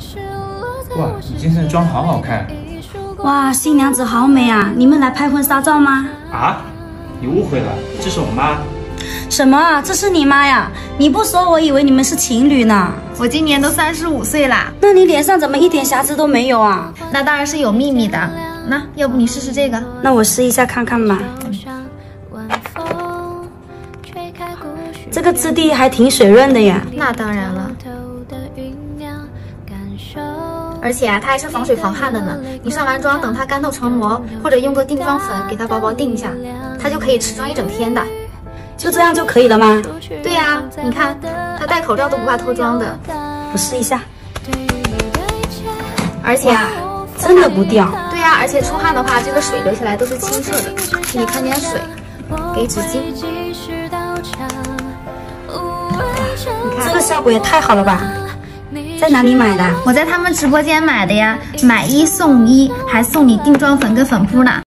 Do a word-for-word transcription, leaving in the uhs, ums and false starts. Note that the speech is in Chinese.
哇，你今天的妆好好看。 哇，新娘子好美啊！你们来拍婚纱照吗？ 啊，你误会了，这是我妈。 什么啊？这是你妈呀？你不说，我以为你们是情侣呢。 我今年都三十五岁啦。 那你脸上怎么一点瑕疵都没有啊？ 那当然是有秘密的。那要不你试试这个？ 那我试一下看看吧。这个质地还挺水润的呀。 那当然了。而且啊，它还是防水防汗的呢。你上完妆，等它干透成膜，或者用个定妆粉给它薄薄定一下，它就可以持妆一整天的。 就这样就可以了吗？ 对呀、啊，你看，它戴口罩都不怕脱妆的。 我试一下。 而且啊， 真的不掉。 对呀、啊，而且出汗的话，这个水流下来都是清澈的。这里看点水，给纸巾。 你看这个效果也太好了吧！在哪里买的？ 我在他们直播间买的呀，买一送一，还送你定妆粉跟粉扑呢。